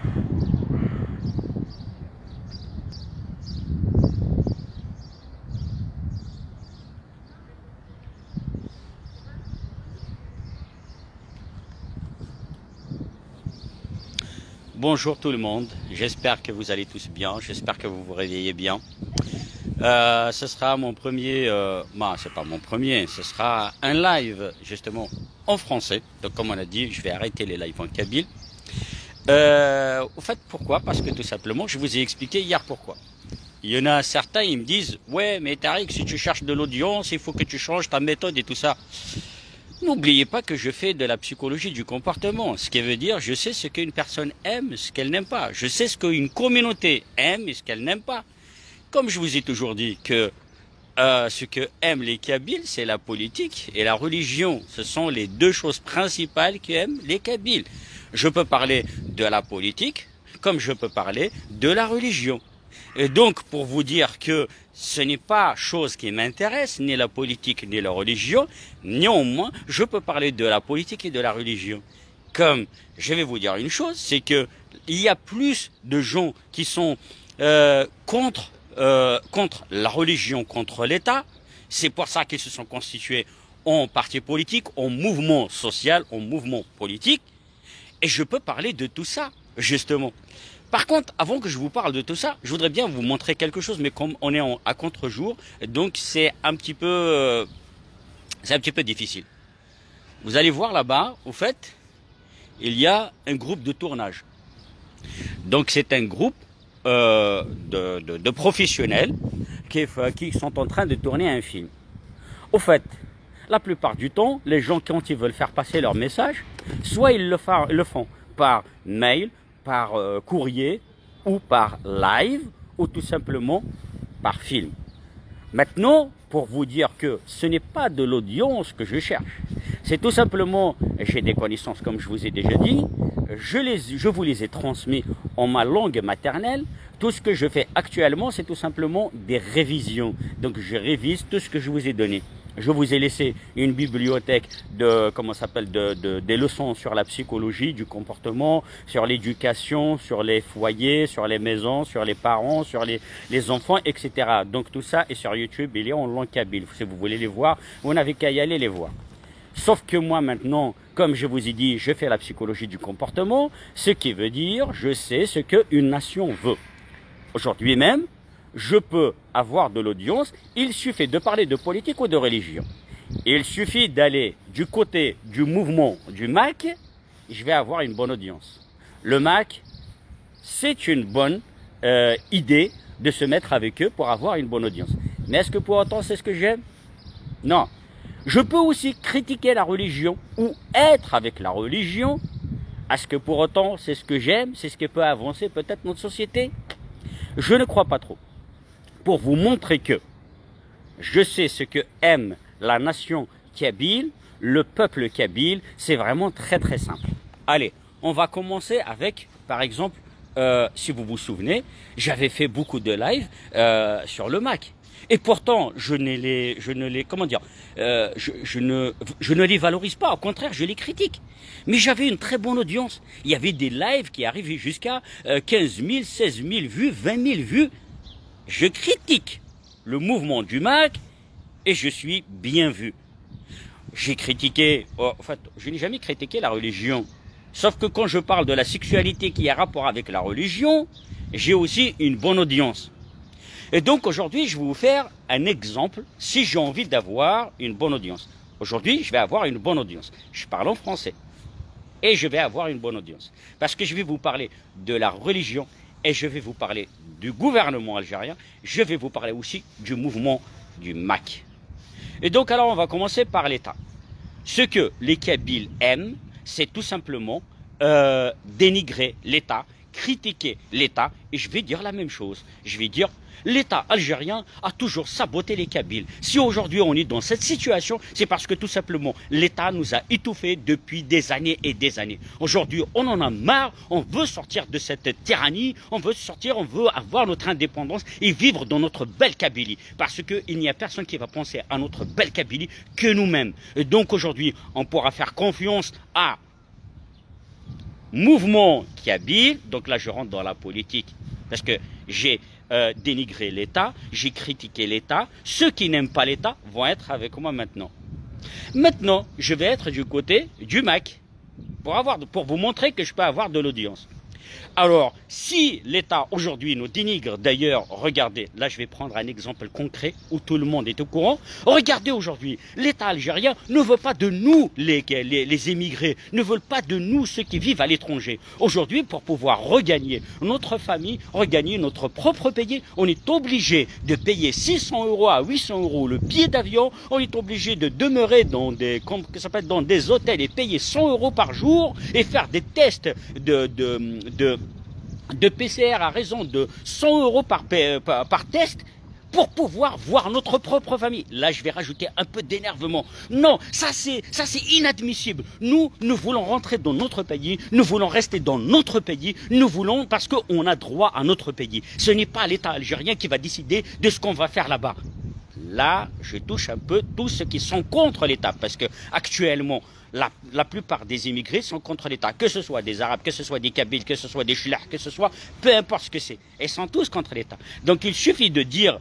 Bonjour tout le monde, j'espère que vous allez tous bien, j'espère que vous vous réveillez bien. Ce sera mon premier, c'est pas mon premier, ce sera un live justement en français. Donc comme on a dit, je vais arrêter les lives en kabyle. Au fait, pourquoi? Parce que tout simplement, je vous ai expliqué hier pourquoi. Il y en a certains, ils me disent, ouais mais Tariq, si tu cherches de l'audience, il faut que tu changes ta méthode et tout ça. N'oubliez pas que je fais de la psychologie du comportement, ce qui veut dire je sais ce qu'une personne aime, ce qu'elle n'aime pas. Je sais ce qu'une communauté aime et ce qu'elle n'aime pas. Comme je vous ai toujours dit que ce que aiment les Kabyles, c'est la politique et la religion. Ce sont les deux choses principales qu'aiment les Kabyles. Je peux parler de la politique comme je peux parler de la religion. Et donc, pour vous dire que ce n'est pas chose qui m'intéresse, ni la politique, ni la religion, néanmoins, je peux parler de la politique et de la religion. Comme, je vais vous dire une chose, c'est que il y a plus de gens qui sont contre la religion, contre l'État. C'est pour ça qu'ils se sont constitués en parti politique, en mouvement social, en mouvement politique. Et je peux parler de tout ça, justement. Par contre, avant que je vous parle de tout ça, je voudrais bien vous montrer quelque chose, mais comme on est à contre-jour, donc c'est un petit peu difficile. Vous allez voir là-bas, au fait, il y a un groupe de tournage. Donc c'est un groupe de professionnels qui sont en train de tourner un film. Au fait, la plupart du temps, les gens, quand ils veulent faire passer leur message, soit ils le font par mail, par courrier ou par live ou tout simplement par film. Maintenant, pour vous dire que ce n'est pas de l'audience que je cherche, c'est tout simplement, j'ai des connaissances comme je vous ai déjà dit, je vous les ai transmis en ma langue maternelle. Tout ce que je fais actuellement, c'est tout simplement des révisions. Donc je révise tout ce que je vous ai donné. Je vous ai laissé une bibliothèque des leçons sur la psychologie du comportement, sur l'éducation, sur les foyers, sur les maisons, sur les parents, sur les enfants, etc. Donc tout ça est sur YouTube, il est en langue kabyle. Si vous voulez les voir, vous n'avez qu'à y aller les voir. Sauf que moi maintenant, comme je vous ai dit, je fais la psychologie du comportement, ce qui veut dire je sais ce qu'une nation veut. Aujourd'hui même, je peux avoir de l'audience, il suffit de parler de politique ou de religion. Il suffit d'aller du côté du mouvement du MAC, je vais avoir une bonne audience. Le MAC, c'est une bonne idée de se mettre avec eux pour avoir une bonne audience. Mais est-ce que pour autant c'est ce que j'aime? Non. Je peux aussi critiquer la religion ou être avec la religion. Est-ce que pour autant c'est ce que j'aime? C'est ce qui peut avancer peut-être notre société? Je ne crois pas trop. Pour vous montrer que je sais ce que aime la nation kabyle, le peuple kabyle, c'est vraiment très très simple. Allez, on va commencer avec, par exemple, si vous vous souvenez, j'avais fait beaucoup de lives sur le Mac. Et pourtant, je ne les valorise pas, au contraire, je les critique. Mais j'avais une très bonne audience. Il y avait des lives qui arrivaient jusqu'à 15 000, 16 000 vues, 20 000 vues. Je critique le mouvement du MAC et je suis bien vu. J'ai critiqué, en fait, je n'ai jamais critiqué la religion. Sauf que quand je parle de la sexualité qui a rapport avec la religion, j'ai aussi une bonne audience. Et donc aujourd'hui, je vais vous faire un exemple si j'ai envie d'avoir une bonne audience. Aujourd'hui, je vais avoir une bonne audience. Je parle en français et je vais avoir une bonne audience. Parce que je vais vous parler de la religion et je vais vous parler du gouvernement algérien. Je vais vous parler aussi du mouvement du MAC. Et donc alors, on va commencer par l'État. Ce que les Kabyles aiment, c'est tout simplement dénigrer l'État, critiquer l'État. Et je vais dire la même chose. Je vais dire l'État algérien a toujours saboté les Kabyles. Si aujourd'hui on est dans cette situation, c'est parce que tout simplement l'État nous a étouffés depuis des années et des années. Aujourd'hui, on en a marre, on veut sortir de cette tyrannie, on veut avoir notre indépendance et vivre dans notre belle Kabylie. Parce qu'il n'y a personne qui va penser à notre belle Kabylie que nous-mêmes. Et donc aujourd'hui, on pourra faire confiance à mouvement kabyle, donc là je rentre dans la politique, parce que j'ai dénigré l'État, j'ai critiqué l'État, ceux qui n'aiment pas l'État vont être avec moi maintenant. Maintenant, je vais être du côté du MAC, pour vous montrer que je peux avoir de l'audience. Alors, si l'État aujourd'hui nous dénigre, d'ailleurs, regardez, là je vais prendre un exemple concret où tout le monde est au courant. Regardez aujourd'hui, l'État algérien ne veut pas de nous, les émigrés, ne veulent pas de nous, ceux qui vivent à l'étranger. Aujourd'hui, pour pouvoir regagner notre famille, regagner notre propre pays, on est obligé de payer 600 € à 800 € le billet d'avion, on est obligé de demeurer dans dans des hôtels et payer 100 € par jour et faire des tests de PCR à raison de 100 € par test pour pouvoir voir notre propre famille. Là, je vais rajouter un peu d'énervement. Non, ça c'est inadmissible. Nous voulons rentrer dans notre pays, nous voulons rester dans notre pays, nous voulons parce qu'on a droit à notre pays. Ce n'est pas l'État algérien qui va décider de ce qu'on va faire là-bas. Là, je touche un peu tous ceux qui sont contre l'État, parce que actuellement, la plupart des immigrés sont contre l'État, que ce soit des Arabes, que ce soit des Kabyles, que ce soit des Chlahs, que ce soit, peu importe ce que c'est, ils sont tous contre l'État. Donc il suffit de dire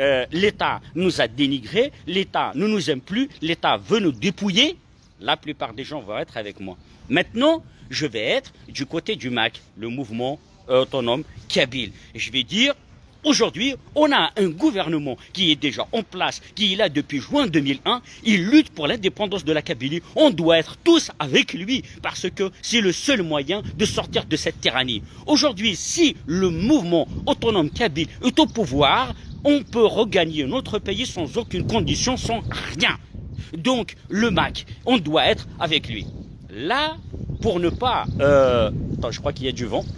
l'État nous a dénigrés, l'État ne nous aime plus, l'État veut nous dépouiller, la plupart des gens vont être avec moi. Maintenant, je vais être du côté du MAC, le mouvement autonome kabyle. Et je vais dire, aujourd'hui, on a un gouvernement qui est déjà en place, qui est là depuis juin 2001. Il lutte pour l'indépendance de la Kabylie. On doit être tous avec lui parce que c'est le seul moyen de sortir de cette tyrannie. Aujourd'hui, si le mouvement autonome kabyle est au pouvoir, on peut regagner notre pays sans aucune condition, sans rien. Donc, le MAC, on doit être avec lui. Là, pour ne pas... Attends, je crois qu'il y a du vent.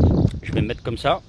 Je vais me mettre comme ça.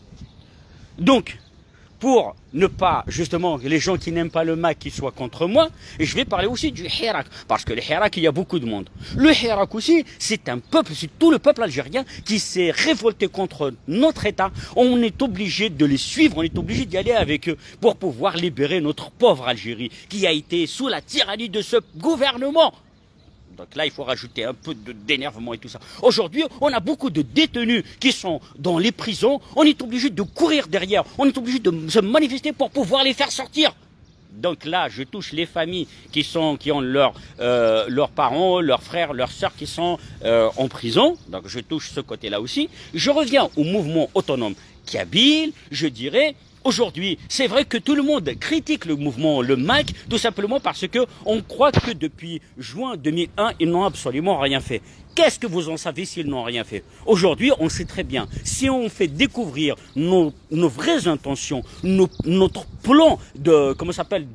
Donc, pour ne pas, justement, les gens qui n'aiment pas le MAC qui soient contre moi, et je vais parler aussi du Hirak, parce que le Hirak, il y a beaucoup de monde. Le Hirak aussi, c'est un peuple, c'est tout le peuple algérien qui s'est révolté contre notre État. On est obligé de les suivre, on est obligé d'y aller avec eux pour pouvoir libérer notre pauvre Algérie, qui a été sous la tyrannie de ce gouvernement. Donc là, il faut rajouter un peu d'énervement et tout ça. Aujourd'hui, on a beaucoup de détenus qui sont dans les prisons. On est obligé de courir derrière. On est obligé de se manifester pour pouvoir les faire sortir. Donc là, je touche les familles qui ont leurs parents, leurs frères, leurs sœurs qui sont en prison. Donc je touche ce côté-là aussi. Je reviens au mouvement autonome kabyle. Je dirais... Aujourd'hui, c'est vrai que tout le monde critique le mouvement, le MAC, tout simplement parce que on croit que depuis juin 2001, ils n'ont absolument rien fait. Qu'est-ce que vous en savez s'ils n'ont rien fait? Aujourd'hui, on sait très bien. Si on fait découvrir nos vraies intentions, notre plan de, comment s'appelle,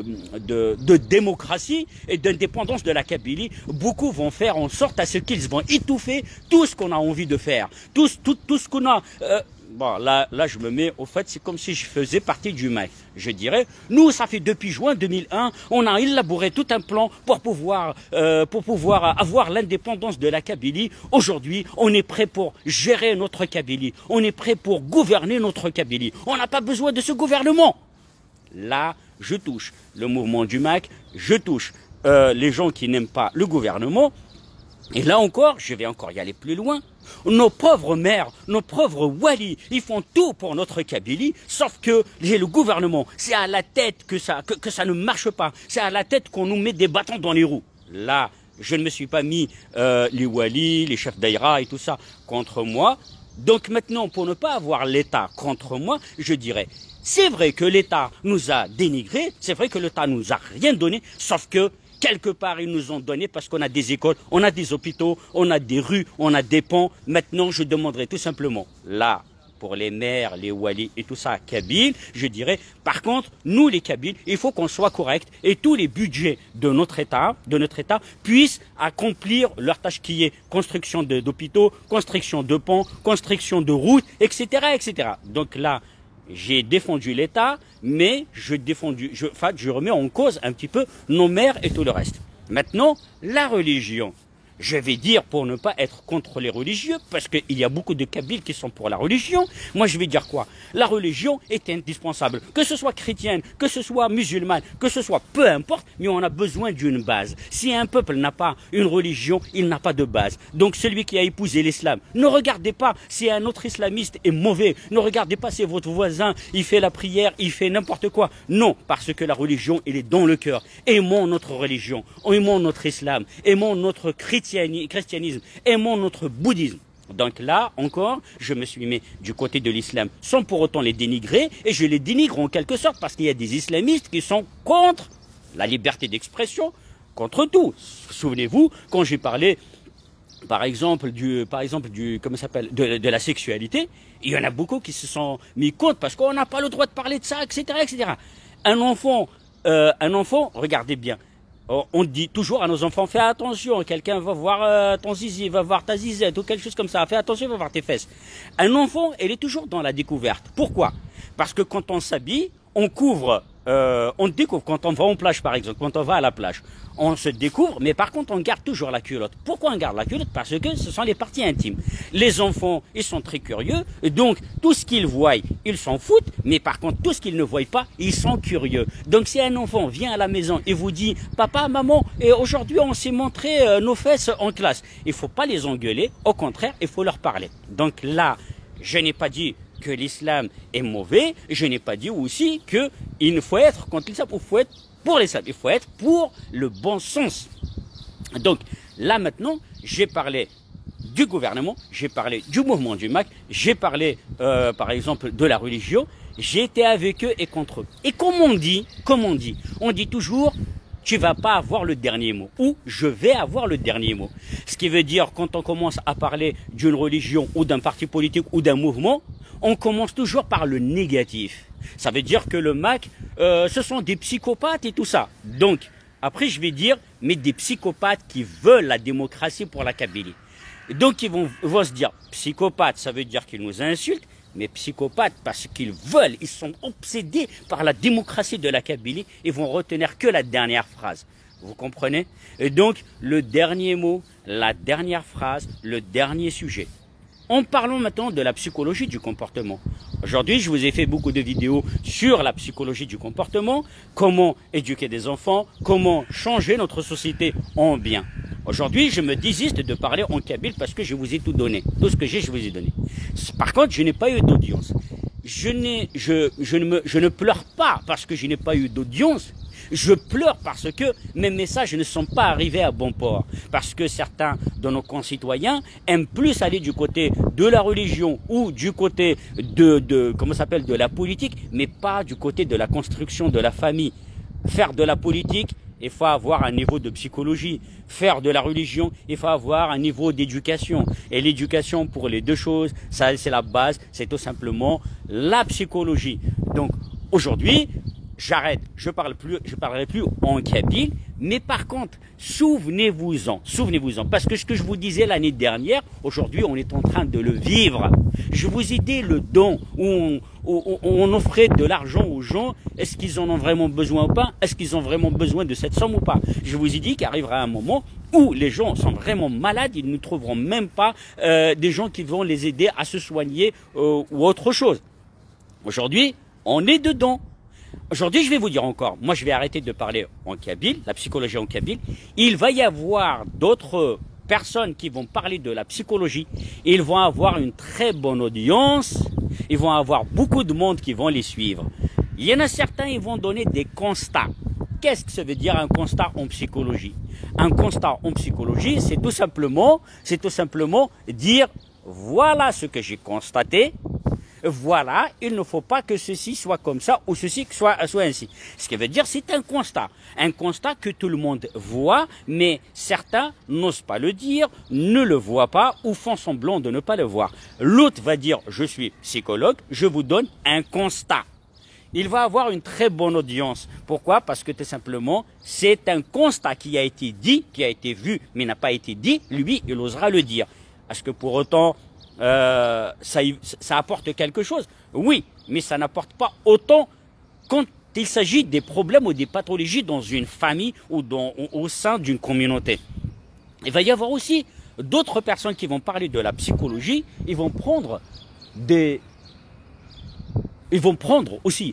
de démocratie et d'indépendance de la Kabylie, beaucoup vont faire en sorte à ce qu'ils vont étouffer tout ce qu'on a envie de faire, tout ce qu'on a... Bon, là, je me mets, au fait, c'est comme si je faisais partie du MAC. Je dirais, nous, ça fait depuis juin 2001, on a élaboré tout un plan pour pouvoir avoir l'indépendance de la Kabylie. Aujourd'hui, on est prêt pour gérer notre Kabylie. On est prêt pour gouverner notre Kabylie. On n'a pas besoin de ce gouvernement. Là, je touche le mouvement du MAC, je touche les gens qui n'aiment pas le gouvernement. Et là encore, je vais encore y aller plus loin. Nos pauvres maires, nos pauvres walis, ils font tout pour notre Kabylie, sauf que le gouvernement, c'est à la tête que ça ne marche pas. C'est à la tête qu'on nous met des bâtons dans les roues. Là, je ne me suis pas mis les walis, les chefs d'aïra et tout ça contre moi. Donc maintenant, pour ne pas avoir l'État contre moi, je dirais, c'est vrai que l'État nous a dénigrés, c'est vrai que l'État nous a rien donné, sauf que quelque part, ils nous ont donné parce qu'on a des écoles, on a des hôpitaux, on a des rues, on a des ponts. Maintenant, je demanderai tout simplement, là, pour les maires, les walis et tout ça, Kabyles, je dirais, par contre, nous les Kabyles, il faut qu'on soit correct et tous les budgets de notre État puissent accomplir leur tâche qui est construction d'hôpitaux, construction de ponts, construction de routes, etc., etc. Donc là, j'ai défendu l'État, mais je remets en cause un petit peu nos mères et tout le reste. Maintenant, la religion. Je vais dire pour ne pas être contre les religieux, parce qu'il y a beaucoup de Kabyles qui sont pour la religion. Moi, je vais dire quoi? La religion est indispensable. Que ce soit chrétienne, que ce soit musulmane, que ce soit peu importe, mais on a besoin d'une base. Si un peuple n'a pas une religion, il n'a pas de base. Donc celui qui a épousé l'islam, ne regardez pas si un autre islamiste est mauvais. Ne regardez pas si votre voisin, il fait la prière, il fait n'importe quoi. Non, parce que la religion, elle est dans le cœur. Aimons notre religion, aimons notre islam, aimons notre christianisme, aimons notre bouddhisme. Donc là, encore, je me suis mis du côté de l'islam sans pour autant les dénigrer, et je les dénigre en quelque sorte parce qu'il y a des islamistes qui sont contre la liberté d'expression, contre tout. Souvenez-vous, quand j'ai parlé, par exemple, comment ça s'appelle, de la sexualité, il y en a beaucoup qui se sont mis contre parce qu'on n'a pas le droit de parler de ça, etc., etc. Un enfant, regardez bien. On dit toujours à nos enfants, fais attention, quelqu'un va voir ton zizi, va voir ta zizette ou quelque chose comme ça, fais attention, il va voir tes fesses. Un enfant, il est toujours dans la découverte. Pourquoi? Parce que quand on s'habille, on couvre, on découvre, quand on va en plage par exemple, quand on va à la plage, on se découvre, mais par contre on garde toujours la culotte. Pourquoi on garde la culotte? Parce que ce sont les parties intimes. Les enfants, ils sont très curieux, donc tout ce qu'ils voient, ils s'en foutent, mais par contre tout ce qu'ils ne voient pas, ils sont curieux. Donc si un enfant vient à la maison et vous dit, papa, maman, et aujourd'hui on s'est montré nos fesses en classe, il ne faut pas les engueuler, au contraire, il faut leur parler. Donc là, je n'ai pas dit que l'islam est mauvais, je n'ai pas dit aussi qu'il ne faut être contre l'islam, il faut être pour l'islam, il faut être pour le bon sens. Donc là maintenant, j'ai parlé du gouvernement, j'ai parlé du mouvement du MAC, j'ai parlé par exemple de la religion, j'ai été avec eux et contre eux. Et comme on dit, on dit toujours, tu vas pas avoir le dernier mot, ou je vais avoir le dernier mot. Ce qui veut dire, quand on commence à parler d'une religion ou d'un parti politique ou d'un mouvement, on commence toujours par le négatif. Ça veut dire que le MAC, ce sont des psychopathes et tout ça. Donc, après je vais dire, mais des psychopathes qui veulent la démocratie pour la Kabylie. Donc ils vont se dire, psychopathes, ça veut dire qu'ils nous insultent, mais psychopathes parce qu'ils veulent, ils sont obsédés par la démocratie de la Kabylie, ils vont retenir que la dernière phrase. Vous comprenez? Et donc, le dernier mot, la dernière phrase, le dernier sujet. En parlant maintenant de la psychologie du comportement. Aujourd'hui, je vous ai fait beaucoup de vidéos sur la psychologie du comportement, comment éduquer des enfants, comment changer notre société en bien. Aujourd'hui, je me désiste de parler en kabyle parce que je vous ai tout donné. Tout ce que j'ai, je vous ai donné. Par contre, je n'ai pas eu d'audience. Je ne pleure pas parce que je n'ai pas eu d'audience. Je pleure parce que mes messages ne sont pas arrivés à bon port. Parce que certains de nos concitoyens aiment plus aller du côté de la religion ou du côté de la politique, mais pas du côté de la construction de la famille. Faire de la politique, il faut avoir un niveau de psychologie. Faire de la religion, il faut avoir un niveau d'éducation. Et l'éducation pour les deux choses, ça c'est la base, c'est tout simplement la psychologie. Donc aujourd'hui, j'arrête, je parlerai plus en kabyle, mais par contre, souvenez-vous-en, parce que ce que je vous disais l'année dernière, aujourd'hui on est en train de le vivre. Je vous ai dit le don où on offrait de l'argent aux gens, est-ce qu'ils en ont vraiment besoin ou pas? Est-ce qu'ils ont vraiment besoin de cette somme ou pas? Je vous ai dit qu'arrivera un moment où les gens sont vraiment malades, ils ne trouveront même pas des gens qui vont les aider à se soigner ou autre chose. Aujourd'hui, on est dedans. Aujourd'hui, je vais vous dire encore, moi je vais arrêter de parler en kabyle, la psychologie en kabyle. Il va y avoir d'autres personnes qui vont parler de la psychologie. Ils vont avoir une très bonne audience. Ils vont avoir beaucoup de monde qui vont les suivre. Il y en a certains, ils vont donner des constats. Qu'est-ce que ça veut dire un constat en psychologie? Un constat en psychologie, c'est tout simplement dire, voilà ce que j'ai constaté. Voilà, il ne faut pas que ceci soit comme ça ou ceci soit ainsi. Ce qui veut dire c'est un constat que tout le monde voit, mais certains n'osent pas le dire, ne le voient pas ou font semblant de ne pas le voir. L'autre va dire je suis psychologue, je vous donne un constat. Il va avoir une très bonne audience. Pourquoi? Parce que tout simplement, c'est un constat qui a été dit, qui a été vu, mais n'a pas été dit. Lui, il osera le dire. Est-ce que pour autant ça apporte quelque chose? Oui, mais ça n'apporte pas autant quand il s'agit des problèmes ou des pathologies dans une famille ou au sein d'une communauté. Il va y avoir aussi d'autres personnes qui vont parler de la psychologie. Ils vont prendre aussi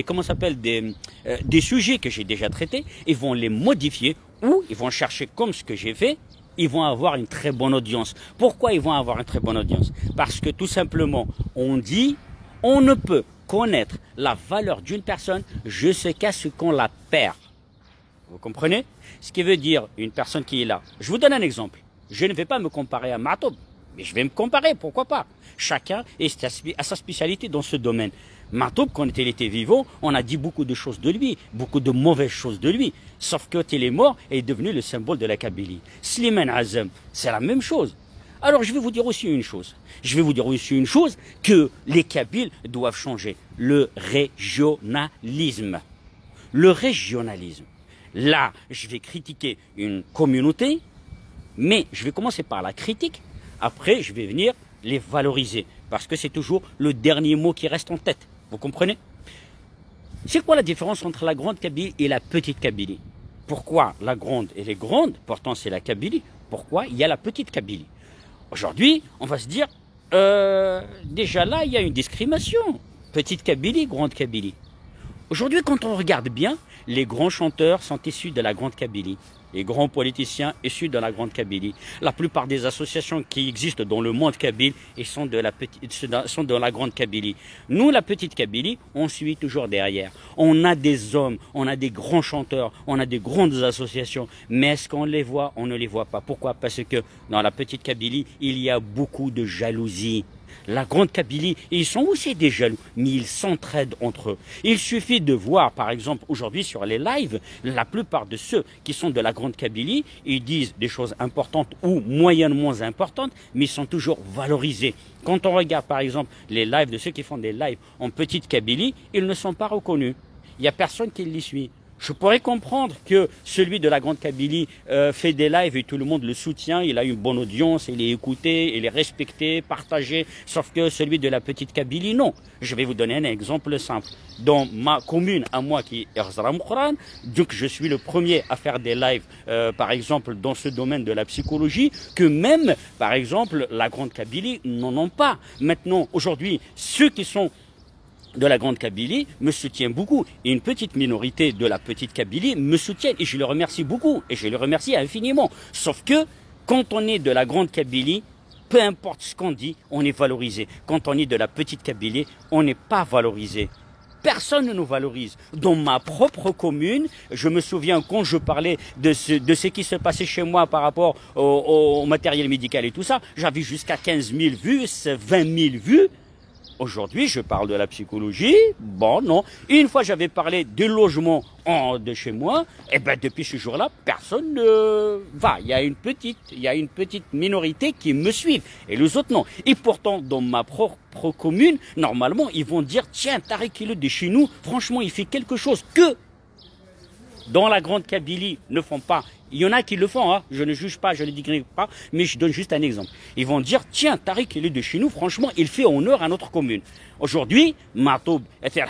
des sujets que j'ai déjà traités. Ils vont les modifier ou ils vont chercher comme ce que j'ai fait. Ils vont avoir une très bonne audience. Pourquoi ils vont avoir une très bonne audience? Parce que tout simplement, on dit, on ne peut connaître la valeur d'une personne jusqu'à ce qu'on la perd. Vous comprenez? Ce qui veut dire une personne qui est là. Je vous donne un exemple. Je ne vais pas me comparer à Matoub, mais je vais me comparer, pourquoi pas? Chacun a sa spécialité dans ce domaine. Matoub, quand il était vivant, on a dit beaucoup de choses de lui, beaucoup de mauvaises choses de lui. Sauf que quand il est mort, il est devenu le symbole de la Kabylie. Slimane Azem, c'est la même chose. Alors je vais vous dire aussi une chose. Que les Kabyles doivent changer. Le régionalisme. Le régionalisme. Là, je vais critiquer une communauté, mais je vais commencer par la critique. Après, je vais venir les valoriser. Parce que c'est toujours le dernier mot qui reste en tête. Vous comprenez? C'est quoi la différence entre la grande Kabylie et la petite Kabylie? Pourquoi la grande elle est grande? Pourtant c'est la Kabylie. Pourquoi il y a la petite Kabylie? Aujourd'hui, on va se dire, déjà là, il y a une discrimination. Petite Kabylie, grande Kabylie. Aujourd'hui, quand on regarde bien, les grands chanteurs sont issus de la grande Kabylie. Les grands politiciens issus de la grande Kabylie. La plupart des associations qui existent dans le monde kabyle sont de la grande Kabylie. Nous, la petite Kabylie, on suit toujours derrière. On a des hommes, on a des grands chanteurs, on a des grandes associations. Mais est-ce qu'on les voit? On ne les voit pas. Pourquoi? Parce que dans la petite Kabylie, il y a beaucoup de jalousie. La grande Kabylie, ils sont aussi des jaloux, mais ils s'entraident entre eux. Il suffit de voir, par exemple, aujourd'hui sur les lives, la plupart de ceux qui sont de la grande Kabylie, ils disent des choses importantes ou moyennement importantes, mais ils sont toujours valorisés. Quand on regarde, par exemple, les lives de ceux qui font des lives en petite Kabylie, ils ne sont pas reconnus. Il n'y a personne qui les suit. Je pourrais comprendre que celui de la grande Kabylie fait des lives et tout le monde le soutient, il a une bonne audience, il est écouté, il est respecté, partagé, sauf que celui de la petite Kabylie, non. Je vais vous donner un exemple simple. Dans ma commune, à moi qui est Erzram-Khouran, donc je suis le premier à faire des lives, par exemple, dans ce domaine de la psychologie, que même, par exemple, la grande Kabylie n'en ont pas. Maintenant, aujourd'hui, ceux qui sont de la grande Kabylie me soutient beaucoup. Et une petite minorité de la petite Kabylie me soutient. Et je le remercie beaucoup. Et je le remercie infiniment. Sauf que, quand on est de la grande Kabylie, peu importe ce qu'on dit, on est valorisé. Quand on est de la petite Kabylie, on n'est pas valorisé. Personne ne nous valorise. Dans ma propre commune, je me souviens quand je parlais de ce qui se passait chez moi par rapport au matériel médical et tout ça, j'avais jusqu'à 15 000 vues, 20 000 vues. Aujourd'hui, je parle de la psychologie. Bon, non. Une fois, j'avais parlé du logement de chez moi. Et ben, depuis ce jour-là, personne ne va. Il y a une petite minorité qui me suivent. Et les autres, non. Et pourtant, dans ma propre commune, normalement, ils vont dire, tiens, Tariq, il est de chez nous. Franchement, il fait quelque chose que dans la grande Kabylie ne font pas. Il y en a qui le font, hein. Je ne juge pas, je ne dénigre pas, mais je donne juste un exemple. Ils vont dire, tiens, Tariq, il est de chez nous, franchement, il fait honneur à notre commune. Aujourd'hui, Matoub,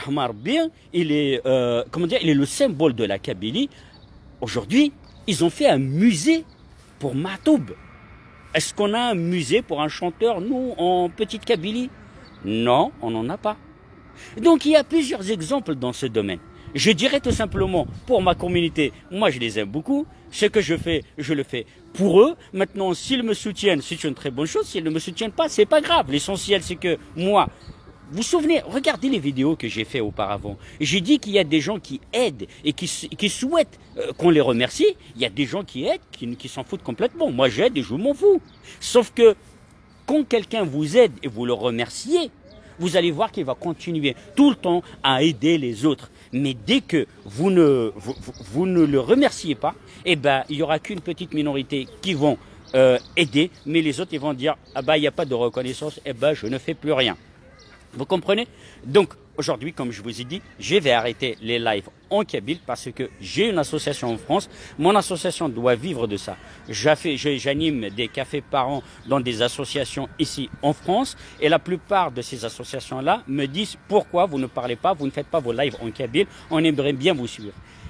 il est, il est le symbole de la Kabylie. Aujourd'hui, ils ont fait un musée pour Matoub. Est-ce qu'on a un musée pour un chanteur, nous, en petite Kabylie? Non, on n'en a pas. Donc, il y a plusieurs exemples dans ce domaine. Je dirais tout simplement, pour ma communauté, moi je les aime beaucoup. Ce que je fais, je le fais pour eux. Maintenant, s'ils me soutiennent, c'est une très bonne chose. S'ils ne me soutiennent pas, c'est pas grave. L'essentiel, c'est que moi, vous vous souvenez, regardez les vidéos que j'ai fait auparavant. J'ai dit qu'il y a des gens qui aident et qui souhaitent qu'on les remercie. Il y a des gens qui aident, qui s'en foutent complètement. Moi, j'aide et je m'en fous. Sauf que quand quelqu'un vous aide et vous le remerciez, vous allez voir qu'il va continuer tout le temps à aider les autres. Mais dès que vous ne le remerciez pas, eh ben, il n'y aura qu'une petite minorité qui vont aider, mais les autres ils vont dire, ah ben, il n'y a pas de reconnaissance, eh ben, je ne fais plus rien. Vous comprenez? Donc, aujourd'hui, comme je vous ai dit, je vais arrêter les lives en Kabyle parce que j'ai une association en France. Mon association doit vivre de ça. J'anime des cafés par an dans des associations ici en France. Et la plupart de ces associations-là me disent pourquoi vous ne parlez pas, vous ne faites pas vos lives en Kabyle. On aimerait bien vous suivre.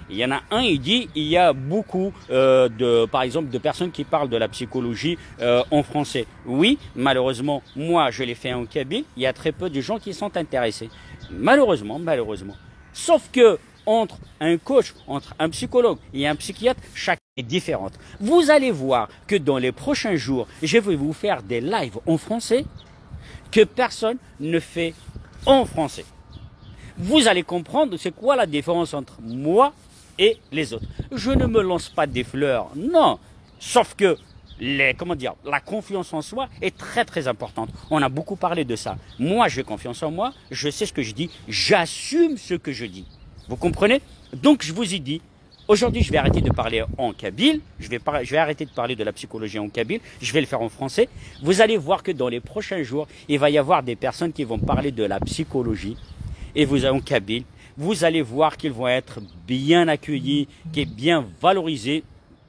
Il y en a un, il dit, il y a beaucoup par exemple, de personnes qui parlent de la psychologie en français. Oui, malheureusement, moi, je l'ai fait en kabyle. Il y a très peu de gens qui sont intéressés. Malheureusement. Sauf que entre un coach, entre un psychologue et un psychiatre, chaque est différente. Vous allez voir que dans les prochains jours, je vais vous faire des lives en français que personne ne fait en français. Vous allez comprendre c'est quoi la différence entre moi et les autres. Je ne me lance pas des fleurs, non. Sauf que la confiance en soi est très très importante. On a beaucoup parlé de ça. Moi, j'ai confiance en moi, je sais ce que je dis, j'assume ce que je dis. Vous comprenez? Donc, je vous ai dit, aujourd'hui, je vais arrêter de parler en kabyle, je vais arrêter de parler de la psychologie en kabyle, je vais le faire en français. Vous allez voir que dans les prochains jours, il va y avoir des personnes qui vont parler de la psychologie et vous en kabyle. Vous allez voir qu'ils vont être bien accueillis, qui est bien valorisés,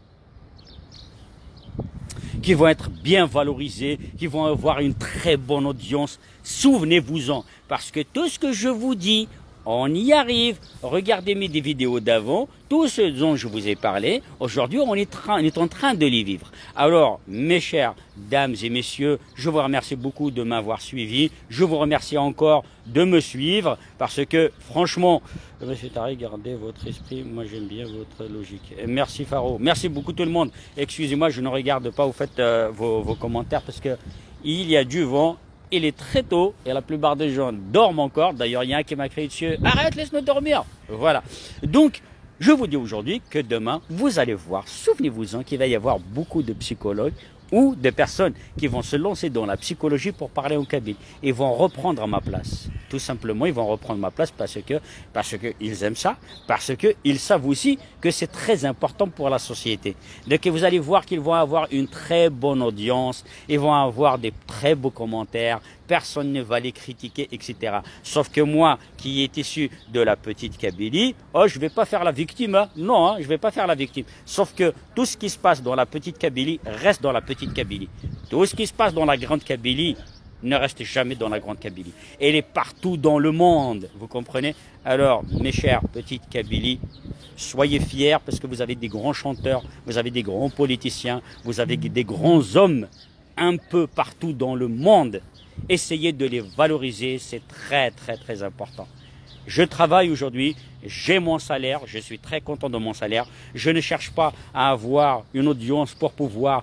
qui vont être bien valorisés, qui vont avoir une très bonne audience. Souvenez-vous-en, parce que tout ce que je vous dis, on y arrive. Regardez mes vidéos d'avant, tout ce dont je vous ai parlé, aujourd'hui on est en train de les vivre. Alors, mes chères dames et messieurs, je vous remercie beaucoup de m'avoir suivi. Je vous remercie encore de me suivre, parce que franchement, monsieur Tariq, gardez votre esprit, moi j'aime bien votre logique. Et merci Faro, merci beaucoup tout le monde. Excusez-moi, je ne regarde pas, vous faites vos commentaires, parce que il y a du vent. Il est très tôt et la plupart des gens dorment encore. D'ailleurs, il y a un qui m'a crié dessus. Arrête, laisse-nous dormir. Voilà. Donc, je vous dis aujourd'hui que demain, vous allez voir, souvenez-vous-en qu'il va y avoir beaucoup de psychologues ou de personnes qui vont se lancer dans la psychologie pour parler en kabyle. Ils vont reprendre ma place. Tout simplement, ils vont reprendre ma place parce que ils aiment ça, parce qu'ils savent aussi que c'est très important pour la société. Donc, vous allez voir qu'ils vont avoir une très bonne audience, ils vont avoir des très beaux commentaires, personne ne va les critiquer, etc. Sauf que moi, qui est issu de la petite Kabylie, oh, je ne vais pas faire la victime. Hein. Non, hein, je ne vais pas faire la victime. Sauf que tout ce qui se passe dans la petite Kabylie reste dans la petite Kabylie. Tout ce qui se passe dans la grande Kabylie ne reste jamais dans la grande Kabylie. Elle est partout dans le monde, vous comprenez? Alors, mes chers petites Kabylie, soyez fiers parce que vous avez des grands chanteurs, vous avez des grands politiciens, vous avez des grands hommes un peu partout dans le monde. Essayez de les valoriser, c'est très très très important. Je travaille aujourd'hui, j'ai mon salaire, je suis très content de mon salaire. Je ne cherche pas à avoir une audience pour pouvoir,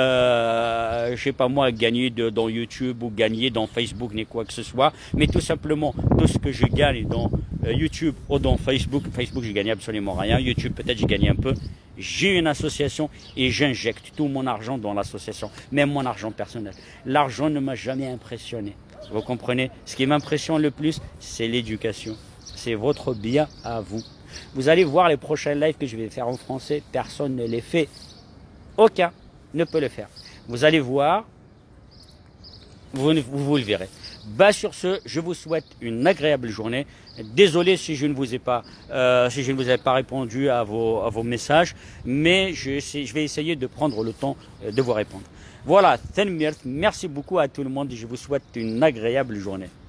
je sais pas moi, gagner dans YouTube ou gagner dans Facebook ni quoi que ce soit. Mais tout simplement, tout ce que je gagne dans YouTube ou dans Facebook, je gagne absolument rien. YouTube, peut-être j'ai gagné un peu. J'ai une association et j'injecte tout mon argent dans l'association, même mon argent personnel. L'argent ne m'a jamais impressionné. Vous comprenez? Ce qui m'impressionne le plus, c'est l'éducation. C'est votre bien à vous. Vous allez voir les prochains lives que je vais faire en français. Personne ne les fait. Aucun ne peut le faire. Vous allez voir. Vous le verrez. Bah sur ce, je vous souhaite une agréable journée. Désolé si je ne vous ai pas, répondu à vos messages, mais je vais essayer de prendre le temps de vous répondre. Voilà, merci beaucoup à tout le monde et je vous souhaite une agréable journée.